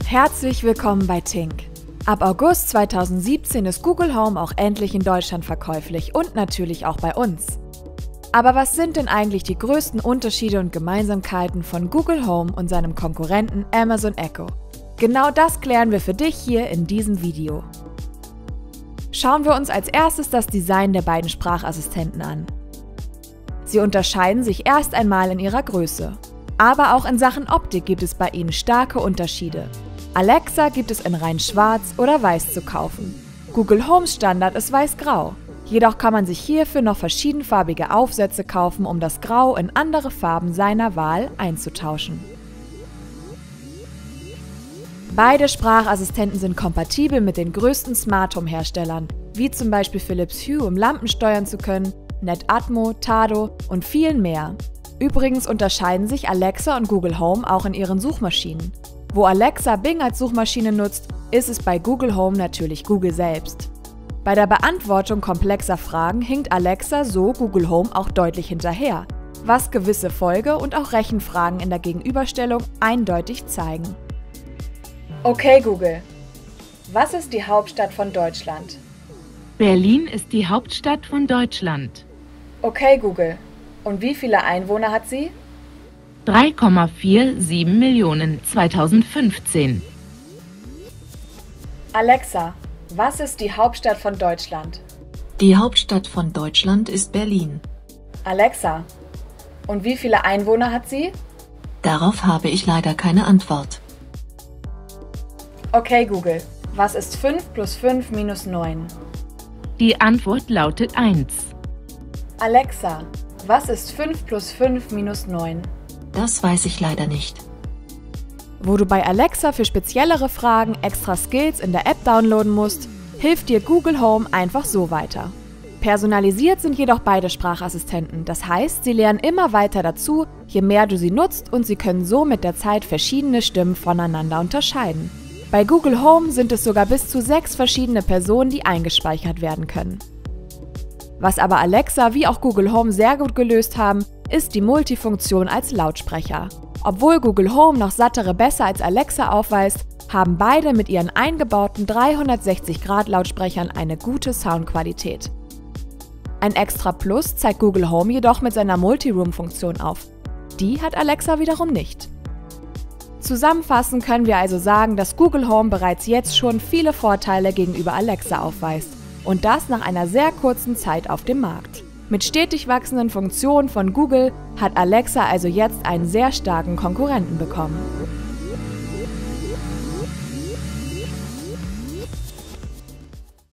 Herzlich willkommen bei Tink. Ab August 2017 ist Google Home auch endlich in Deutschland verkäuflich und natürlich auch bei uns. Aber was sind denn eigentlich die größten Unterschiede und Gemeinsamkeiten von Google Home und seinem Konkurrenten Amazon Echo? Genau das klären wir für dich hier in diesem Video. Schauen wir uns als erstes das Design der beiden Sprachassistenten an. Sie unterscheiden sich erst einmal in ihrer Größe. Aber auch in Sachen Optik gibt es bei ihnen starke Unterschiede. Alexa gibt es in rein schwarz oder weiß zu kaufen. Google Homes Standard ist weiß-grau. Jedoch kann man sich hierfür noch verschiedenfarbige Aufsätze kaufen, um das Grau in andere Farben seiner Wahl einzutauschen. Beide Sprachassistenten sind kompatibel mit den größten Smart Home Herstellern, wie zum Beispiel Philips Hue, um Lampen steuern zu können, Netatmo, Tado und vielen mehr. Übrigens unterscheiden sich Alexa und Google Home auch in ihren Suchmaschinen. Wo Alexa Bing als Suchmaschine nutzt, ist es bei Google Home natürlich Google selbst. Bei der Beantwortung komplexer Fragen hinkt Alexa so Google Home auch deutlich hinterher, was gewisse Folge- und auch Rechenfragen in der Gegenüberstellung eindeutig zeigen. Okay Google, was ist die Hauptstadt von Deutschland? Berlin ist die Hauptstadt von Deutschland. Okay Google, und wie viele Einwohner hat sie? 3,47 Millionen 2015. Alexa, was ist die Hauptstadt von Deutschland? Die Hauptstadt von Deutschland ist Berlin. Alexa, und wie viele Einwohner hat sie? Darauf habe ich leider keine Antwort. Okay Google, was ist 5 plus 5 minus 9? Die Antwort lautet 1. Alexa, was ist 5 plus 5 minus 9? Das weiß ich leider nicht. Wo du bei Alexa für speziellere Fragen extra Skills in der App downloaden musst, hilft dir Google Home einfach so weiter. Personalisiert sind jedoch beide Sprachassistenten, das heißt, sie lernen immer weiter dazu, je mehr du sie nutzt, und sie können so mit der Zeit verschiedene Stimmen voneinander unterscheiden. Bei Google Home sind es sogar bis zu 6 verschiedene Personen, die eingespeichert werden können. Was aber Alexa wie auch Google Home sehr gut gelöst haben, ist die Multifunktion als Lautsprecher. Obwohl Google Home noch sattere besser als Alexa aufweist, haben beide mit ihren eingebauten 360-Grad-Lautsprechern eine gute Soundqualität. Ein extra Plus zeigt Google Home jedoch mit seiner Multiroom-Funktion auf. Die hat Alexa wiederum nicht. Zusammenfassend können wir also sagen, dass Google Home bereits jetzt schon viele Vorteile gegenüber Alexa aufweist. Und das nach einer sehr kurzen Zeit auf dem Markt. Mit stetig wachsenden Funktionen von Google hat Alexa also jetzt einen sehr starken Konkurrenten bekommen.